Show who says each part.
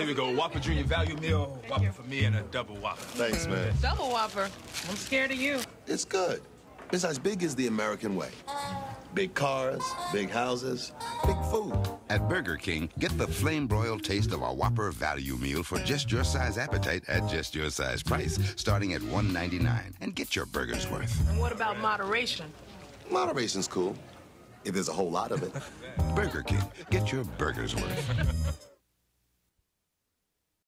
Speaker 1: we go. Whopper Junior value meal, Whopper for me, and a double Whopper.
Speaker 2: Thanks, man.
Speaker 3: Double Whopper. I'm scared of you.
Speaker 2: It's good. It's as big as the American way. Big cars, big houses, big food.
Speaker 4: At Burger King, get the flame-broiled taste of a Whopper value meal for just your size appetite at just your size price, starting at $1.99. And get your burger's worth.
Speaker 3: And what about moderation?
Speaker 2: Moderation's cool, if there's a whole lot of it.
Speaker 4: Burger King, get your burger's worth.